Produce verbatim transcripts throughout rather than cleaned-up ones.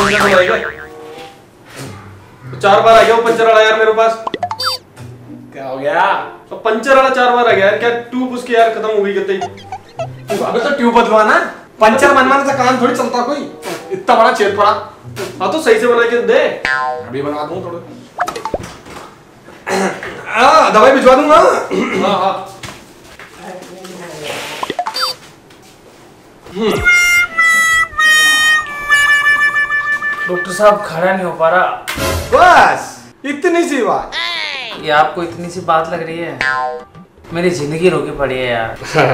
Puncture बनाएगा। चार बार आ गया वो पंचर वाला यार मेरे पास। क्या हो गया? तो पंचर वाला चार बार आ गया यार। क्या ट्यूब उसकी यार खत्म हो गई कहते ही। अबे तो ट्यूब बदलवाना, पंचर बनवाने से काम थोड़ी चलता कोई। इतना बड़ा छेद पड़ा। हाँ तो सही से बना के दे। अभी बनवा दूं थोड़ा। हाँ दवाई भिजवा दूंगा। हाँ हाँ। डॉक्टर साहब खड़ा नहीं हो पा रहा। बस इतनी सी बात। ये आपको इतनी सी बात लग रही है? मेरी जिंदगी रोकी पड़ी है यार।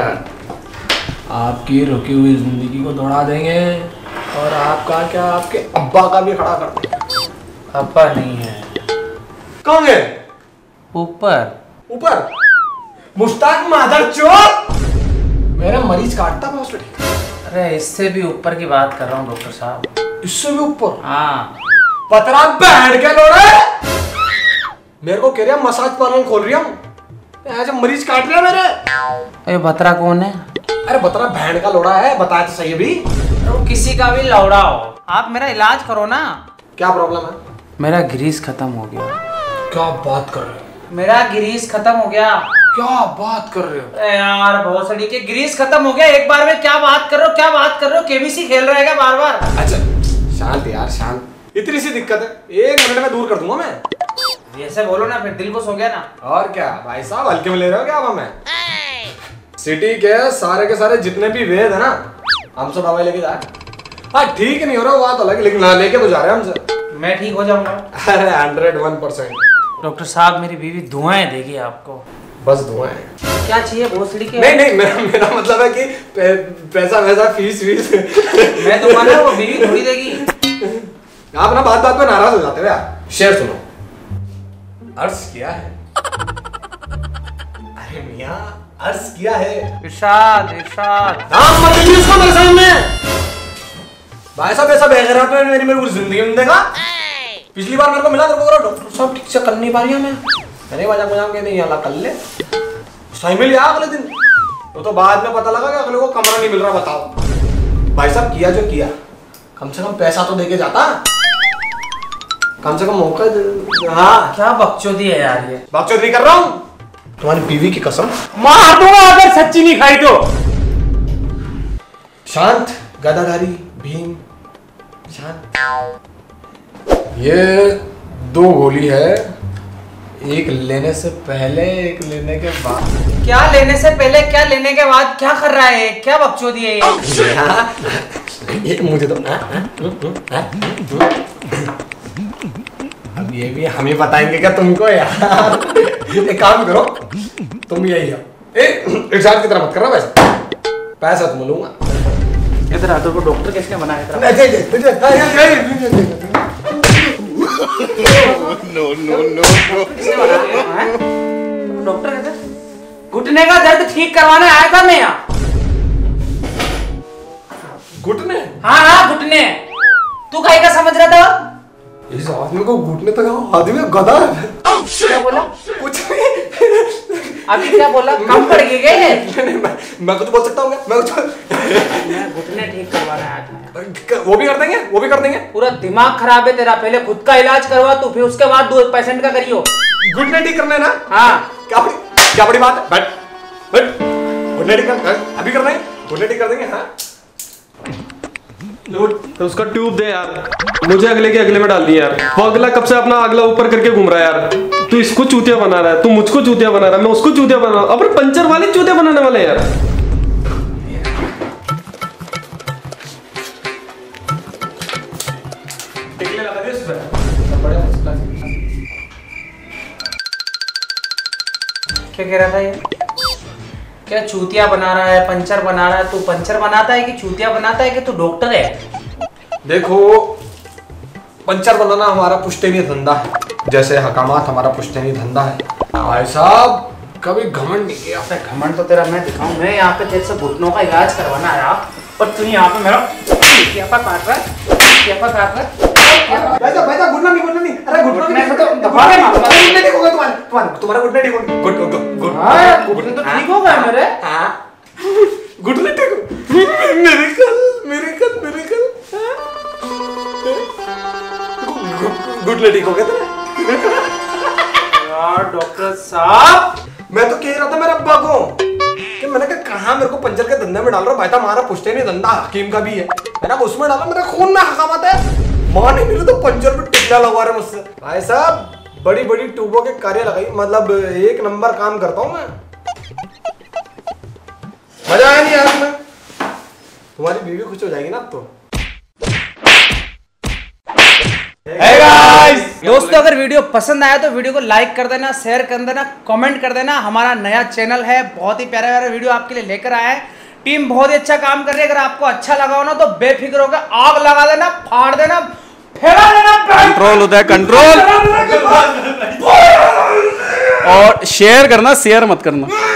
आपकी रुकी हुई जिंदगी को दौड़ा देंगे और आपका क्या, आपके अब्बा का भी खड़ा कर देंगे। अब्बा नहीं है। कौन है? ऊपर ऊपर मुश्ताक मादर चोर मेरा मरीज काटता है हॉस्पिटल। अरे इससे भी ऊपर की बात कर रहा हूँ डॉक्टर साहब। इससे भी ऊपर? हाँ। पतरा बैठ के लोड़ा है। मेरे को कह रहा मसाज पार्लर खोल रही हूँ, ऐसे मरीज काट रहे मेरे। अरे बतरा कौन है? अरे बतरा भैंड का लोड़ा है, बताया तो सही भी। तो किसी का भी लौड़ा हो, आप मेरा इलाज करो ना। क्या प्रॉब्लम है? मेरा ग्रीस खत्म हो गया। क्या बात कर रहे हो? मेरा ग्रीस खत्म हो गया। क्या बात कर रहे हो? अरे यार बहुत सड़ी के ग्रीस खत्म हो गया एक बार में। क्या बात कर रहे हो, क्या बात कर रहे हो? केबीसी खेल रहेगा बार बार। अच्छा शांत यार शांत। इतनी सी दिक्कत है, एक मिनट में दूर कर दूंगा मैं। ऐसे बोलो ना, फिर दिल को सो गया ना। और क्या भाई साहब, हल्के में ले रहे हो क्या हमें? सिटी के सारे के सारे जितने भी वेद है ना, हमसे दवाई लेके जा। हाँ ठीक नहीं हो रहा वो बात अलग, लेकिन हाँ लेके तो जा रहे हैं हमसे। मैं ठीक हो जाऊंगा। अरे हंड्रेड वन परसेंट। डॉक्टर साहब मेरी बीवी धुआएं देगी आपको। बस दुआएं। क्या चाहिए भोसड़ी के? नहीं नहीं मेरा मेरा मतलब है कि पे, पैसा वैसा फीस वीस मैं दूंगा ना, वो बीवी थोड़ी देगी। आप ना बात बात में नाराज हो जाते हो यार। शेर सुनो। अर्ज किया है। अरे मियां अर्ज किया है। इरशाद इरशाद। नाम मत लीजिए इसको मेरे सामने। भाई साहब ऐसा बेगैरत में मेरी मेरी पूरी जिंदगी में देगा। पिछली बार मेरे को मिला, मेरे को डॉक्टर साहब ठीक से कर नहीं पा रही हूं मैं। मैंने मजाक मजाक में नहीं अल्लाह कर ले। सही मिल गया अगले दिन। तो तो बाद में पता लगा कि अगले को कमरा नहीं मिल रहा। बताओ भाई साहब किया जो किया, कम से कम पैसा तो देके जाता, कम से कम मौका दे। हाँ क्या बकचोदी है यार ये। बकचोदी कर रहा हूँ तुम्हारी बीवी की कसम। मार दूंगा अगर सच्ची नहीं खाई तो। शांत गदाधारी भीम शांत। ये दो गोली है, एक लेने से पहले एक लेने के बाद। क्या लेने से पहले क्या लेने के बाद? क्या कर रहा है? क्या बकचोदी है ये? ये मुझे तो अब ये भी हम ही बताएंगे क्या तुमको यार। एक काम करो तुम यही हो। एक साथ की तरह मत करना, पैसा पैसा तुम लूंगा। इधर आते को डॉक्टर किसने बनाया था? नो नो नो डॉक्टर कहते घुटने का दर्द ठीक करवाने आया था मैं यहाँ। घुटने? हाँ हाँ घुटने। तू कहीं का समझ रहा था? इस आदमी को घुटने तक आदमी गधा है। क्या बोला? कुछ नहीं। अभी क्या बोला? कम पड़ गए क्या? नहीं मैं मैं कुछ बोल सकता हूँ क्या? मैं कुछ मैं घुटने ठीक करवाने आया था। वो भी कर देंगे, वो भी कर देंगे। पूरा दिमाग खराब है तेरा। पहले खुद का इलाज करवा तू, फिर उसके बाद दो पेशेंट का करियो। घुटने ठीक करना है ना? हाँ। क्या बड़ी क्या बड़ी बात है? बैठ बैठ। घुटने ठीक कर, अभी करना है? घुटने ठीक कर देंगे। हाँ तो उसका ट्यूब दे यार। मुझे अगले के अगले में डाल दिया यार। वो अगला कब से अपना अगला ऊपर करके घूम रहा है यार। तू इसको चूतिया बना रहा है, तू मुझको चूतिया बना रहा है, मैं उसको चूतिया बना रहा हूं। अपने पंचर वाले चूतिया बनाने वाले यार। टिकले लगा दे उसमें। क्या कह रहा था ये? क्या चूतिया बना रहा है, पंचर बना रहा है? तू पंचर बनाता है कि चूतिया बनाता है कि तू डॉक्टर है? देखो पंचर बनाना हमारा पुश्तैनी धंधा है, जैसे हकामात हमारा पुश्तैनी धंधा है। भाई साहब कभी घमंड नहीं किया। घमंड तो तेरा मैं दिखाऊं। मैं यहाँ पे तेरे से घुटनों का इलाज करवाना आया और तू यहाँ पे मेरा चूतियापा काट रहा है। चूतियापा काट रहा है। भाई साहब भाई साहब घुटना नहीं घुटना नहीं। अरे घुटने में तो दबा के मारूंगा। घुटने ठीक होगा तुम्हारा तुम्हारा तुम्हारा घुटना ठीक होगा। घुट घुट घुट हाँ घुटने तो ठीक हो गए मेरे। हाँ घुटने टेको। मेरिकल मेरिकल मेरिकल घुटने टेकोगे तेरे? यार डॉक्टर साहब, मैं तो कह रहा था मेरे अब्बा को कि मैंने कहा कहाँ मेरे को पंचर के धंधे में डाल रहा भाई था, हमारा पुश्ते नहीं धंधा हकीम का भी है, मैंने उसमें डाला, मेरे खून में हकामत है। मां नहीं मिली तो पंचर में टिकला लगवा रहे मुझसे। भाई साहब बड़ी बड़ी ट्यूबों के कार्य लगाई, मतलब एक नंबर काम करता हूँ मैं। मजा आया नहीं यार मैं? तुम्हारी बीवी खुश हो जाएगी ना अब तो। Hey guys! दोस्तों अगर वीडियो पसंद आया तो वीडियो को लाइक कर देना, शेयर कर देना, कमेंट कर देना। हमारा नया चैनल है, बहुत ही प्यारा प्यारा वीडियो आपके लिए लेकर आया है। टीम बहुत ही अच्छा काम कर रही है। अगर आपको अच्छा लगा हो ना तो बेफिक्र होकर आग लगा देना, फाड़ देना, फैला देना। कंट्रोल होता है कंट्रोल। और शेयर करना, शेयर मत करना।